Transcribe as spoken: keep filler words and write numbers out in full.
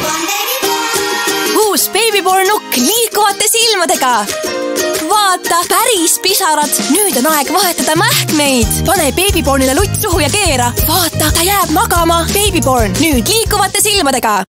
uus Babyborn nukk liikuvate silmadega. Vaata, päris pisarad. Nüüd on aeg vahetada mähkmeid. Pane Babybornile lutt suhu ja keera. Vaata, ta jääb magama. Babyborn, nüüd liikuvate silmadega.